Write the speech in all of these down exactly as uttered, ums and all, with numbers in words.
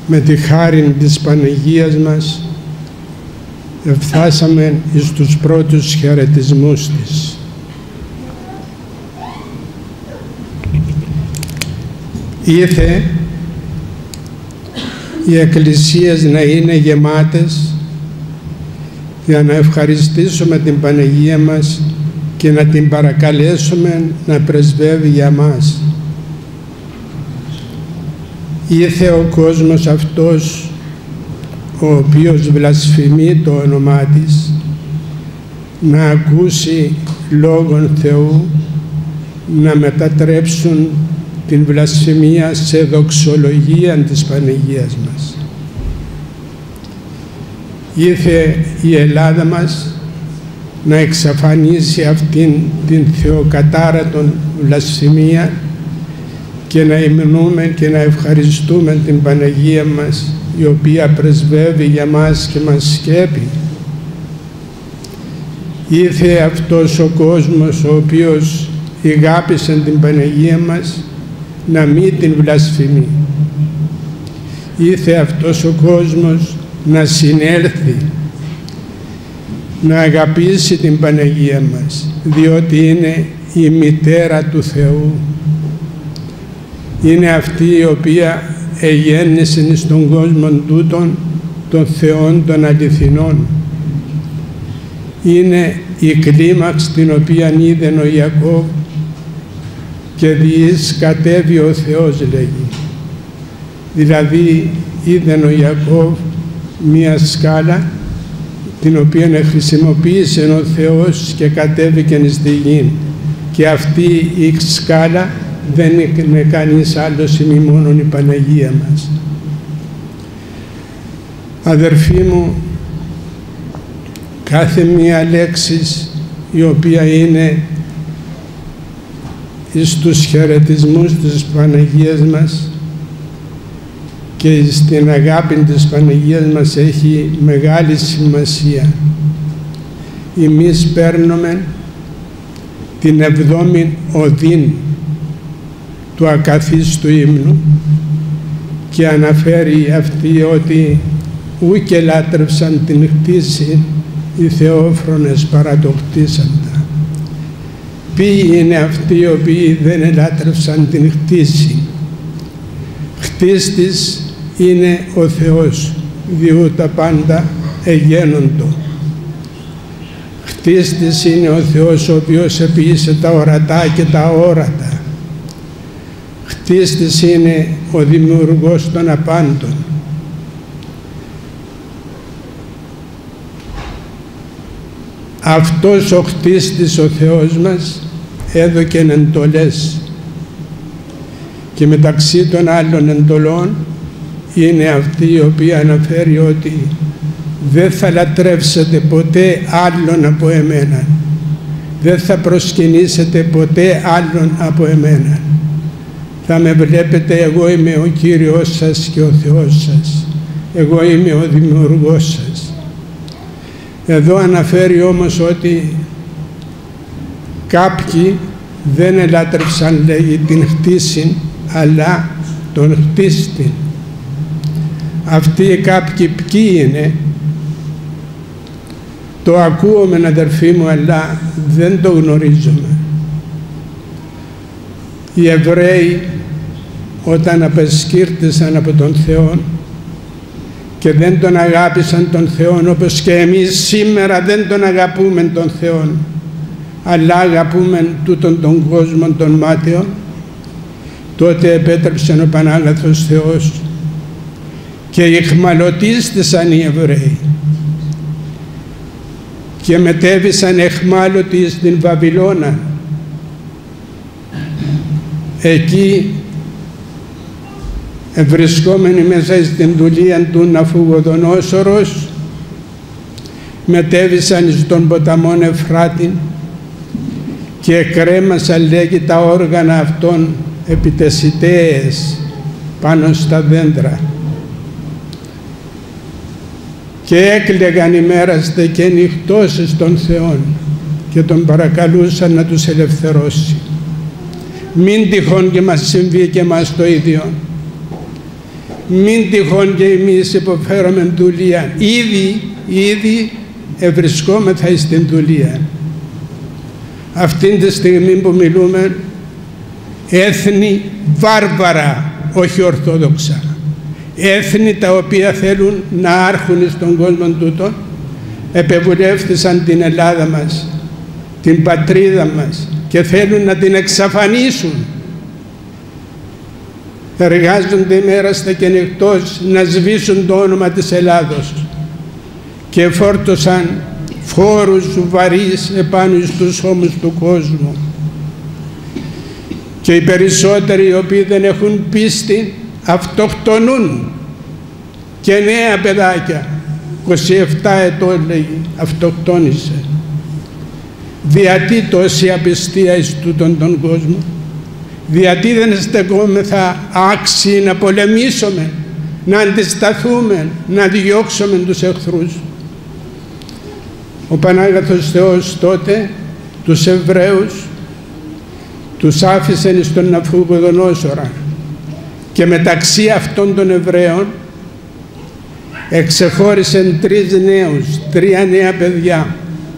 με τη χάρη της Παναγίας μας εφτάσαμε εις τους πρώτους χαιρετισμούς της. Ήθε οι εκκλησίες να είναι γεμάτες για να ευχαριστήσουμε την Παναγία μας και να την παρακαλέσουμε να πρεσβεύει για μας. Ήθε ο κόσμος αυτός ο οποίος βλασφημεί το όνομά της να ακούσει λόγον Θεού, να μετατρέψουν την βλασφημία σε δοξολογία της Παναγίας μας. Ήθε η Ελλάδα μας να εξαφανίσει αυτήν την θεοκατάρατον βλασφημία και να υμνούμε και να ευχαριστούμε την Παναγία μας, η οποία πρεσβεύει για μας και μας σκέπει. Ήθε αυτός ο κόσμος ο οποίος ηγάπησε την Παναγία μας να μην την βλασφημεί. Ήθε αυτός ο κόσμος να συνέλθει, να αγαπήσει την Παναγία μας, διότι είναι η μητέρα του Θεού. Είναι αυτή η οποία εγέννησε στον κόσμο τούτον των Θεών των αληθινών. Είναι η κλίμαξ την οποία είδε ο Ιακώβ και διείς κατέβει ο Θεός, λέγει. Δηλαδή είδε ο Ιακώβ μία σκάλα την οποία χρησιμοποίησε ο Θεός και κατέβηκε στη γη, και αυτή η σκάλα δεν είναι κανείς άλλος ημί μόνον η Παναγία μας. Αδερφοί μου, κάθε μία λέξη η οποία είναι στους χαιρετισμούς της Παναγίας μας και στην αγάπη της Παναγίας μας έχει μεγάλη σημασία. Εμείς παίρνουμε την εβδόμη οδήν του ακαθίστου ύμνου και αναφέρει αυτή ότι ούκε λάτρευσαν την χτίση οι θεόφρονες παρά το χτίσαντα. Ποιοι είναι αυτοί οι οποίοι δεν ελάτρευσαν την χτίση? Χτίστης είναι ο Θεός, διού τα πάντα εγένοντο. Χτίστης είναι ο Θεός ο οποίος επίησε τα ορατά και τα αόρατα. Χτίστης είναι ο δημιουργός των απάντων. Αυτός ο χτίστης ο Θεός μας έδωκεν εντολές, και μεταξύ των άλλων εντολών είναι αυτή η οποία αναφέρει ότι δεν θα λατρεύσετε ποτέ άλλον από εμένα, δεν θα προσκυνήσετε ποτέ άλλον από εμένα. Θα με βλέπετε, εγώ είμαι ο Κύριος σας και ο Θεός σας, εγώ είμαι ο δημιουργός σας. Εδώ αναφέρει όμως ότι κάποιοι δεν ελάτρευσαν, λέγει, την χτίση, αλλά τον χτίστη. Αυτοί οι κάποιοι ποιοι είναι? Το ακούω, αδερφοί μου, αλλά δεν το γνωρίζουμε. Οι Εβραίοι όταν απεσκύρτησαν από τον Θεό και δεν τον αγάπησαν τον Θεό, όπως και εμείς σήμερα δεν τον αγαπούμε τον Θεό, αλλά αγαπούμε τούτον τον κόσμο των μάταιων, τότε επέτρεψε ο Πανάγαθος Θεός και εχμαλωτίστησαν οι Εβραίοι και μετέβησαν εχμάλωτοι στην Βαβυλώνα. Εκεί βρισκόμενοι μέσα στην δουλεία του Ναφουγοδονόσορος μετέβησαν στον ποταμόν Εφράτη και κρέμασαν, λέγει, τα όργανα αυτών επί τεσιτέες πάνω στα δέντρα και έκλαιγαν ημέραστε και νυχτός στον Θεόν και τον παρακαλούσαν να τους ελευθερώσει. Μην τυχόν και μας συμβεί και μας το ίδιο. μην τυχόν και εμείς υποφέρουμε δουλεία. Ήδη, ήδη ευρισκόμεθα στην δουλεία. Αυτή τη στιγμή που μιλούμε, έθνη βάρβαρα, όχι ορθόδοξα. Έθνη τα οποία θέλουν να άρχουν στον κόσμο τούτο, επεβουλεύθησαν την Ελλάδα μας, την πατρίδα μας, και θέλουν να την εξαφανίσουν. Εργάζονται ημέραστα και νυχτός να σβήσουν το όνομα της Ελλάδος και φόρτωσαν φόρους βαρύς επάνω στους ώμους του κόσμου. Και οι περισσότεροι οι οποίοι δεν έχουν πίστη αυτοκτονούν, και νέα παιδάκια, είκοσι επτά ετών λέγει, αυτοκτόνησε. Διατί τόση απιστία εις τούτον τον κόσμο? Διατί δεν στεκόμεθα άξιοι να πολεμήσουμε, να αντισταθούμε, να διώξουμε τους εχθρούς? Ο Πανάγαθος Θεός τότε τους Εβραίους τους άφησε στον Ναβουχοδονόσορα, και μεταξύ αυτών των Εβραίων εξεχώρισε τρεις νέους, τρία νέα παιδιά,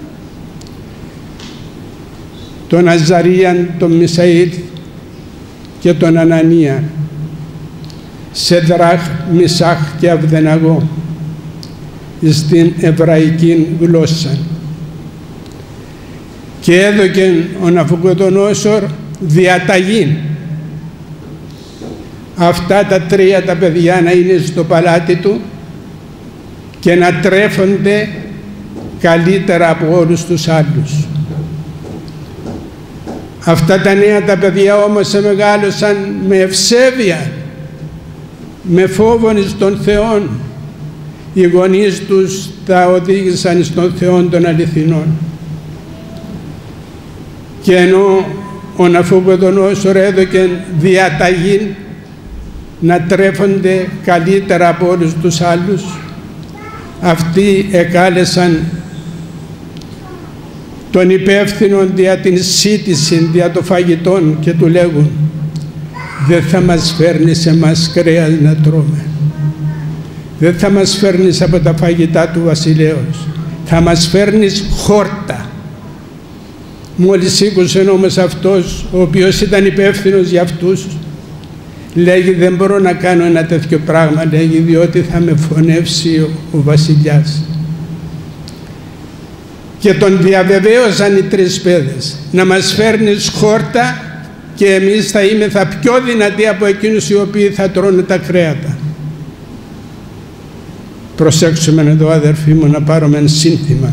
τον Αζαρίαν, τον Μισαήλ και τον Ανανία, Σεδράχ, Μισάχ και Αβδεναγό, στην εβραϊκή γλώσσα. Και έδωκε ο Ναβουχοδονόσορ διαταγή αυτά τα τρία τα παιδιά να είναι στο παλάτι του και να τρέφονται καλύτερα από όλους τους άλλους. Αυτά τα νέα τα παιδιά όμως μεγάλωσαν με ευσέβεια, με φόβον εις τον Θεόν. Οι γονείς τους τα οδήγησαν στον Θεό των αληθινών. Και ενώ ο Ναβουχοδονόσορ έδωκε διαταγή να τρέφονται καλύτερα από όλους τους άλλους, αυτοί εκάλεσαν τον υπεύθυνο δια την σύντηση, δια το φαγητόν, και του λέγουν: δεν θα μας φέρνεις εμάς κρέας να τρώμε, δεν θα μας φέρνεις από τα φαγητά του βασιλέως, θα μας φέρνεις χόρτα. Μόλις ήκουσε όμως αυτός ο οποίος ήταν υπεύθυνος για αυτούς, λέγει: δεν μπορώ να κάνω ένα τέτοιο πράγμα, λέγει, διότι θα με φωνεύσει ο, ο βασιλιάς. Και τον διαβεβαίωσαν οι τρεις παιδες: να μας φέρνεις χόρτα και εμείς θα είμεθα πιο δυνατοί από εκείνους οι οποίοι θα τρώνε τα κρέατα. Προσέξουμε εδώ, αδερφοί μου, να πάρουμε ένα σύνθημα.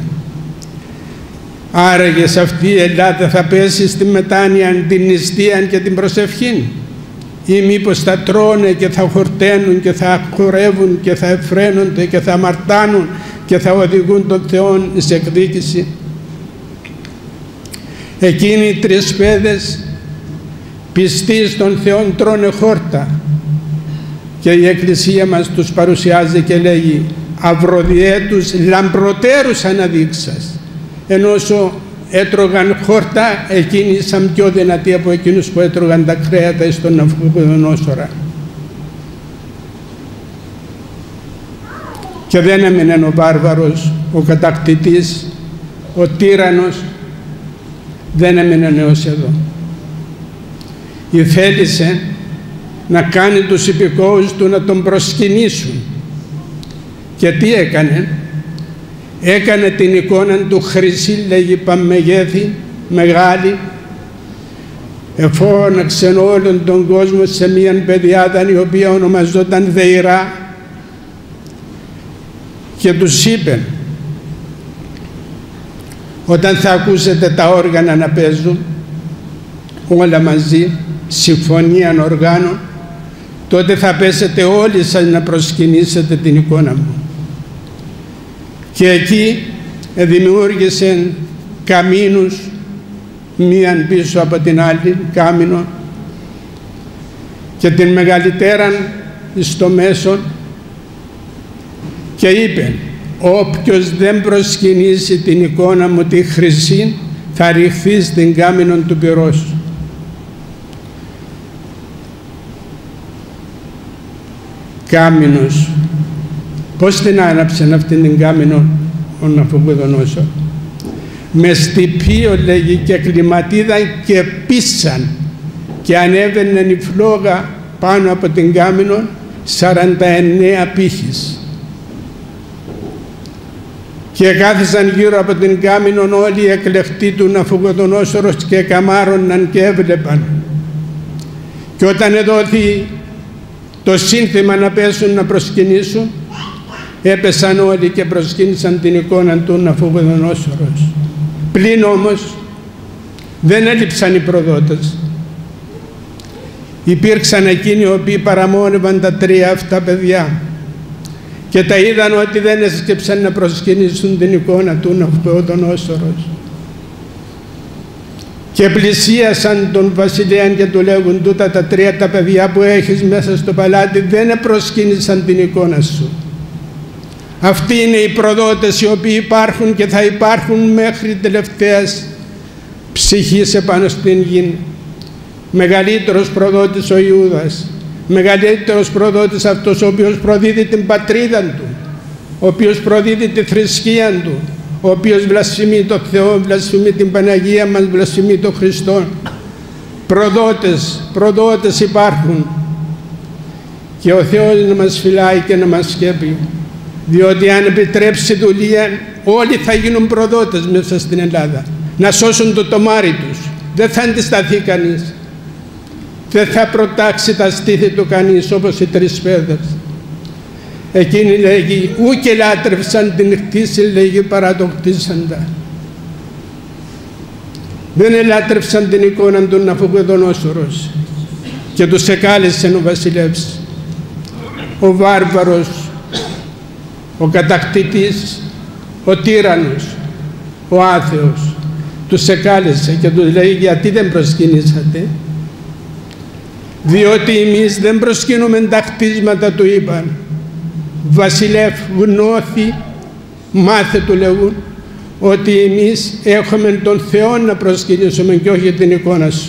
Άραγε σε αυτή η Ελλάδα θα πέσει στη μετάνοια, την νηστεία και την προσευχή, ή μήπως θα τρώνε και θα χορταίνουν και θα χορεύουν και θα εφραίνονται και θα αμαρτάνουν και θα οδηγούν τον Θεό σε εκδίκηση? Εκείνοι οι τρεις παιδες πιστοί στον Θεό τρώνε χόρτα, και η Εκκλησία μας τους παρουσιάζει και λέγει: αυροδιέτους λαμπροτέρους αναδείξας. Ενώ όσο έτρωγαν χόρτα, εκείνοι ήσαν πιο δυνατοί από εκείνους που έτρωγαν τα κρέατα στον Ναβουχοδονόσορα. Και δεν έμεινε ο βάρβαρος, ο κατακτητής, ο τύραννος, δεν έμεινε έως εδώ. Ηθέλησε να κάνει τους υπηκόους του να τον προσκυνήσουν. Και τι έκανε? Έκανε την εικόνα του χρυσή, λέγει, παμεγέθη, μεγάλη, εφώναξε όλον τον κόσμο σε μίαν παιδιάδα η οποία ονομαζόταν Δεϊρά, και τους είπε: όταν θα ακούσετε τα όργανα να παίζουν όλα μαζί, συμφωνία οργάνων, τότε θα πέσετε όλοι σας να προσκυνήσετε την εικόνα μου. Και εκεί δημιούργησε καμίνους, μίαν πίσω από την άλλη, κάμινο, και την μεγαλύτεραν στο μέσο, και είπε: όποιος δεν προσκυνήσει την εικόνα μου τη χρυσή, θα ρηχθεί στην κάμινον του πυρός. κάμινος. Πώς την άναψαν αυτήν την κάμινο ο Ναβουχοδονόσορ? Με στυπείο, λέγει, και κλιματίδα και πίσαν, και ανέβαινε η φλόγα πάνω από την κάμινο σαράντα εννέα πύχης. Και κάθισαν γύρω από την κάμινον όλοι οι εκλεκτοί του Ναβουχοδονόσορος και καμάρωναν και έβλεπαν. Και όταν εδόθη το σύνθημα να πέσουν να προσκυνήσουν, έπεσαν όλοι και προσκύνησαν την εικόνα του Ναβουχοδονόσορος. Πλην όμως δεν έλειψαν οι προδότες. Υπήρξαν εκείνοι οι οποίοι παραμόνευαν τα τρία αυτά παιδιά και τα είδαν ότι δεν έσκεψαν να προσκυνήσουν την εικόνα του Ναβουχοδονόσορος. Και πλησίασαν τον βασιλέα και του λέγουν: τούτα τα τρία τα παιδιά που έχεις μέσα στο παλάτι δεν προσκύνησαν την εικόνα σου. Αυτοί είναι οι προδότες οι οποίοι υπάρχουν και θα υπάρχουν μέχρι τελευταίας ψυχής επάνω στην γη. Μεγαλύτερος προδότης ο Ιούδας, μεγαλύτερος προδότης αυτός ο οποίος προδίδει την πατρίδα του, ο οποίος προδίδει τη θρησκεία του, ο οποίος βλασφημεί το Θεό, βλασφημεί την Παναγία μας, βλασφημεί τον Χριστό. Προδότες, προδότες υπάρχουν, και ο Θεός να μας φυλάει και να μας σκέπει, διότι αν επιτρέψει δουλεία όλοι θα γίνουν προδότες μέσα στην Ελλάδα, να σώσουν το τομάρι τους. Δεν θα αντισταθεί κανείς, δεν θα προτάξει τα στήθη του κανείς, όπως οι τρεις παιδες. Εκείνοι, λέγει, ούκ ελάτρευσαν την κτήση, λέγει, παρά το κτίσαντα. Δεν ελάτρευσαν την εικόνα του Ναβουχοδονόσορος και τους εκάλεσε ο βασιλεύς, ο βάρβαρος, ο κατακτητής, ο τύραννος, ο άθεος. Τους εκάλεσε και τους λέει: γιατί δεν προσκυνήσατε? Διότι εμείς δεν προσκυνούμε τα κτίσματα, του είπαν. Βασιλεύ, γνώθη, μάθε, του λέγουν, ότι εμείς έχουμε τον Θεό να προσκυνήσουμε και όχι την εικόνα σου.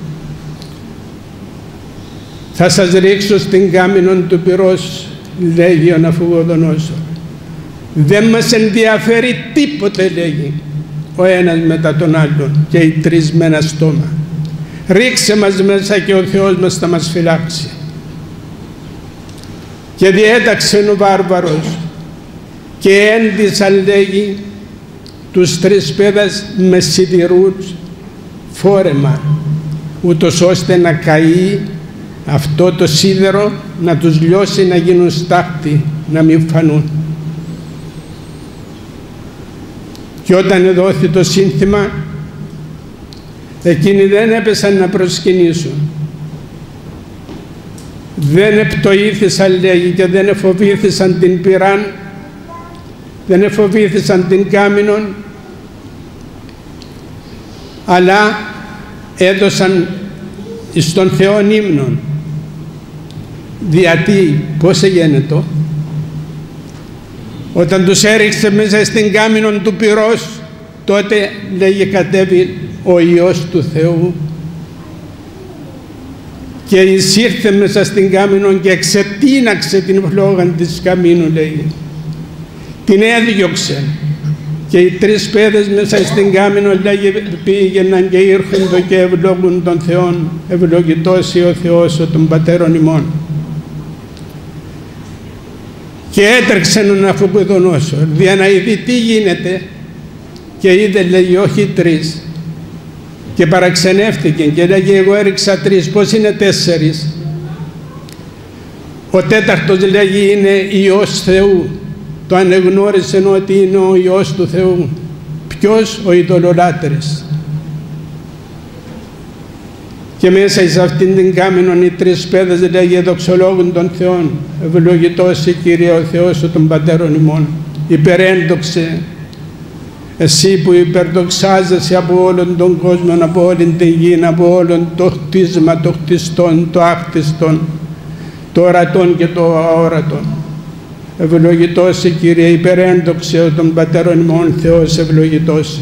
Θα σας ρίξω στην κάμινον του πυρός, λέγει ο Ναβουχοδονόσορ. Δεν μας ενδιαφέρει τίποτε, λέγει, ο ένας μετά τον άλλον και οι τρεις με ένα στόμα. Ρίξε μας μέσα και ο Θεός μας θα μας φυλάξει. Και διέταξε ο βάρβαρος και έντυσαν, λέγει, τους τρεις παιδες με σιδηρούς φόρεμα, ούτως ώστε να καεί αυτό το σίδερο, να τους λιώσει, να γίνουν στάχτη, να μην φανούν. Και όταν δόθη το σύνθημα, εκείνοι δεν έπεσαν να προσκυνήσουν. Δεν επτοήθησαν, λέγει, και δεν εφοβήθησαν την πυράν, δεν εφοβήθησαν την κάμινον, αλλά έδωσαν στον Θεόν ύμνον. Γιατί, πώς έγινε το? Όταν τους έριξε μέσα στην κάμινον του πυρός, τότε, λέγει, κατέβη ο Υιός του Θεού και εισήρθε μέσα στην κάμινον και εξετίναξε την φλόγα της καμίνου, λέει. Την έδιωξε και οι τρεις παιδες μέσα στην κάμινο, λέγει, πήγαιναν και ήρχοντο και ευλόγουν τον Θεόν. Ευλογητός ο Θεός ο των πατέρων ημών. Και έτρεξε ο Ναβουχοδονόσορ για να ειδεί τι γίνεται, και είδε, λέγει, όχι τρεις, και παραξενεύτηκε και λέγει: εγώ έριξα τρεις, πώς είναι τέσσερις? Ο τέταρτος, λέγει, είναι Υιός Θεού. Το ανεγνώρισε ότι είναι ο Υιός του Θεού. Ποιος? Ο ειδωλολάτρης. Και μέσα σε αυτήν την κάμινον οι τρεις παιδες, λέγει, δοξολόγουν τον Θεόν. Ευλογητός η Κύριε ο Θεός των πατέρων ημών. Υπερέντοξε, εσύ που υπερδοξάζεσαι από όλον τον κόσμο, από όλη την γη, από όλον το χτίσμα, το χτιστόν, το άχτιστον, το ορατόν και το αόρατον. Ευλογητός η Κύριε, υπερέντοξε των πατέρων ημών, Θεός ευλογητός.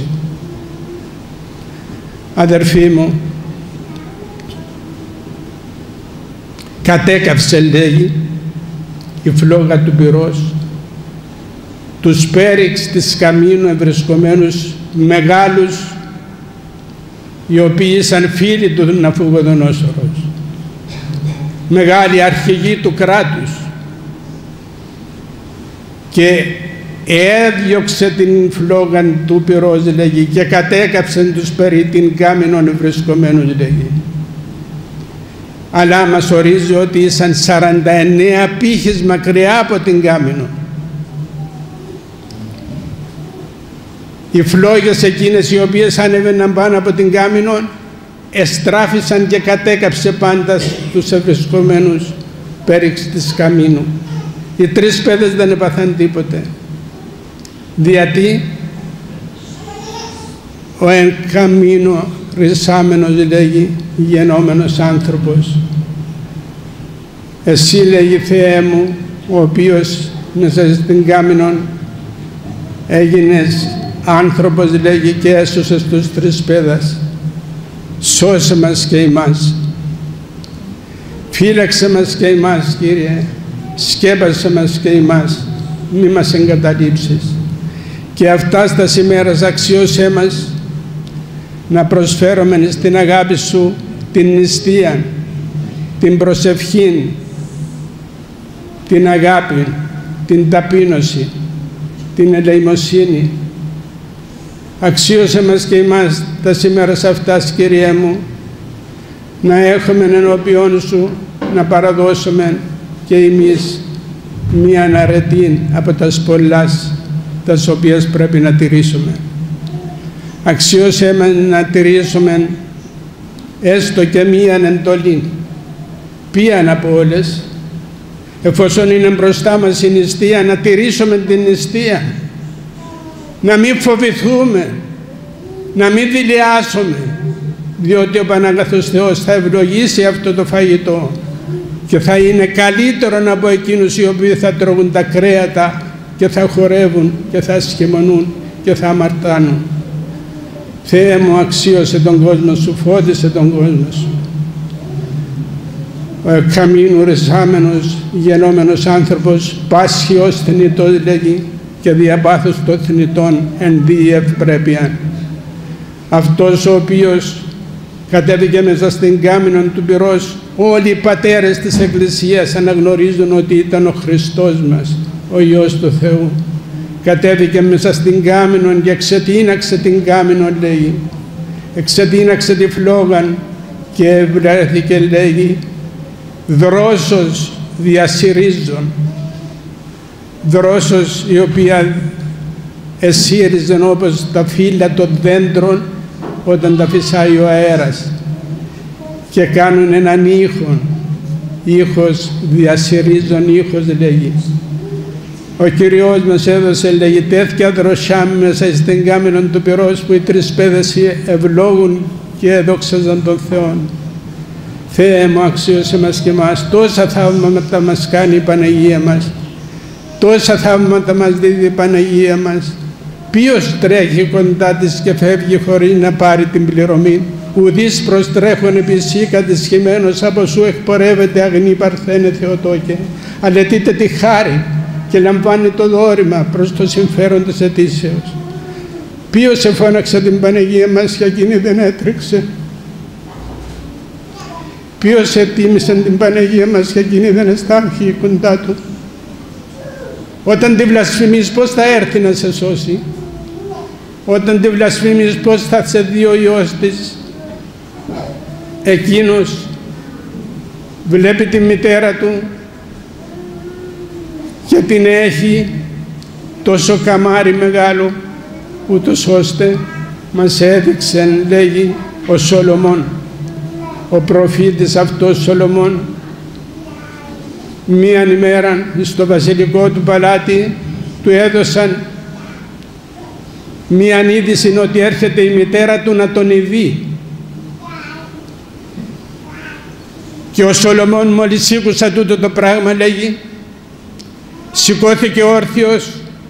Αδερφοί μου, κατέκαυσε, λέγει, η φλόγα του πυρός, τους πέριξ της καμίνου ευρισκομένους μεγάλους, οι οποίοι ήσαν φίλοι του Ναβουχοδονόσορος, μεγάλοι αρχηγοί του κράτους, και έδιωξε την φλόγα του πυρός, λέγει, και κατέκαψαν τους περί την κάμινον ευρισκομένους, λέγει. Αλλά μας ορίζει ότι ήσαν σαράντα εννέα πύχες μακριά από την κάμινο. Οι φλόγες εκείνες οι οποίες ανέβαιναν πάνω από την κάμινο εστράφησαν και κατέκαψε πάντα τους ευρισκομένους πέριξ της καμίνου. Οι τρεις παιδες δεν έπαθαν τίποτε. Γιατί ο εν καμίνο ρισάμενος, λέγει, γενόμενος άνθρωπος, εσύ, λέγει, Θεέ μου, ο οποίος μέσα στην κάμινον έγινες άνθρωπος, λέγει, και έσωσες τους τρεις παιδας, σώσε μας και εμάς, φύλαξε μας και εμάς, Κύριε, σκέπασε μας και εμάς, μη μας εγκαταλείψεις. Και αυτά στα σημέρας αξιώσέ μας να προσφέρουμε στην αγάπη Σου την νηστεία, την προσευχή, την αγάπη, την ταπείνωση, την ελεημοσύνη. Αξίωσε μας και εμάς τα σήμερα αυτά, Κύριε μου, να έχουμε ενώπιον Σου να παραδώσουμε και εμείς μία αρετή από τα πολλάς τα οποίες πρέπει να τηρήσουμε. Αξίωσε μας να τηρήσουμε έστω και μίαν εντολή, ποιαν από όλες, εφόσον είναι μπροστά μας η νηστεία, να τηρήσουμε την νηστεία, να μην φοβηθούμε, να μην δειλιάσουμε, διότι ο Παναγαθός Θεός θα ευλογήσει αυτό το φαγητό και θα είναι καλύτερο από εκείνους οι οποίοι θα τρώγουν τα κρέατα και θα χορεύουν και θα σχημονούν και θα αμαρτάνουν. Θεέ μου, αξίωσε τον κόσμο Σου, φώτισε τον κόσμο Σου. Ο εκκαμίνου ρισάμενος, γενόμενος άνθρωπος, πάσχει ως θνητός, λέγει, και διαπάθος των θνητών εν δι ευπρέπεια. Αυτός ο οποίος κατέβηκε μέσα στην κάμινον του πυρός, όλοι οι πατέρες της Εκκλησίας αναγνωρίζουν ότι ήταν ο Χριστός μας, ο Υιός του Θεού. Κατέβηκε μέσα στην κάμινον και εξετείναξε την κάμινον, λέγει. Εξετείναξε τη φλόγαν και βρέθηκε, λέγει, δρόσος διασυρίζων. Δρόσος η οποία εσύριζε όπως τα φύλλα των δέντρων όταν τα φυσάει ο αέρας και κάνουν έναν ήχο, ήχος διασυρίζων, ήχος, λέγει. Ο Κυριός μας έδωσε, λέγει, τέτοια δροσιά μέσα στην κάμινον του πυρός που οι τρεις παιδες ευλόγουν και έδοξαζαν τον Θεό. Θεέ μου, αξίωσε μας και εμάς. Τόσα θαύματα μας κάνει η Παναγία μας. Τόσα θαύματα μας δίδει η Παναγία μας. Ποιος τρέχει κοντά της και φεύγει χωρίς να πάρει την πληρωμή. Ουδείς προστρέχον επί σύ κατησχημένος από Σου εκπορεύεται αγνή παρθένε Θεοτόκε. Αλετείτε τη χάρη και λαμβάνει το δώρημα προς το συμφέρον της αιτήσεως. Ποιος εφώναξε την Παναγία μας και εκείνη δεν έτρεξε. Ποιος ετίμησε την Παναγία μας και εκείνη δεν εστάχει κοντά Του. Όταν τη βλασφημείς, πώς θα έρθει να σε σώσει? Όταν τη βλασφημείς, πώς θα σε δει ο Υιός της? Εκείνος βλέπει τη μητέρα Του και την έχει τόσο καμάρι μεγάλο, ούτως ώστε μας έδειξε, λέγει, ο Σολομών, ο προφήτης αυτός Σολομών, μίαν ημέρα στο βασιλικό του παλάτι του έδωσαν μίαν είδηση ότι έρχεται η μητέρα του να τον ειδεί. Και ο Σολομών μόλις ήκουσα τούτο το πράγμα, λέγει, σηκώθηκε όρθιος,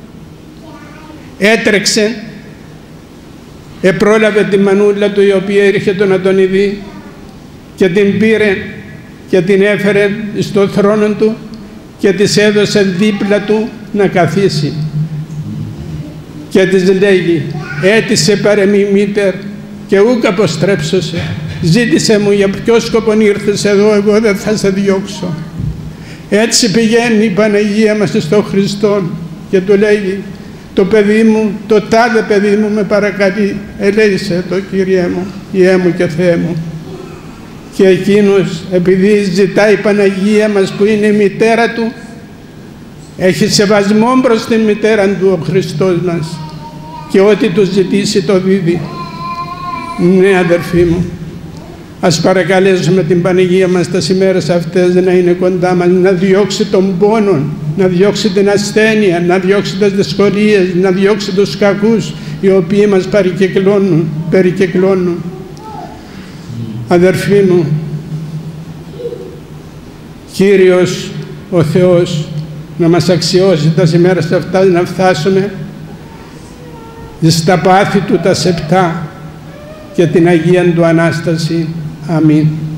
έτρεξε, επρόλαβε τη μανούλα του η οποία έρχεται να τον ειδεί και την πήρε και την έφερε στο θρόνο του και της έδωσε δίπλα του να καθίσει. Και της λέγει, «Έτησε παρεμή μήτερ και ούκ αποστρέψωσε. Ζήτησε μου για ποιο σκοπό ήρθες εδώ, εγώ δεν θα σε διώξω». Έτσι πηγαίνει η Παναγία μας στον Χριστό και του λέγει, «Το παιδί μου, το τάδε παιδί μου με παρακαλεί, ελέησε το Κύριέ μου, Υιέ μου και Θεέ μου». Και εκείνος, επειδή ζητάει η Παναγία μας που είναι η μητέρα του, έχει σεβασμό προς την μητέρα του ο Χριστός μας και ό,τι του ζητήσει το δίδει. Ναι, αδερφοί μου, ας παρακαλέσουμε την Παναγία μας τις ημέρες αυτές να είναι κοντά μας, να διώξει τον πόνο, να διώξει την ασθένεια, να διώξει τις δυσκολίες, να διώξει τους κακούς οι οποίοι μας περικυκλώνουν, περικυκλώνουν. Αδερφοί μου, Κύριος ο Θεός να μας αξιώσει τα ημέρες αυτά να φτάσουμε στα πάθη του τα σεπτά και την Αγία του Ανάσταση. Αμήν.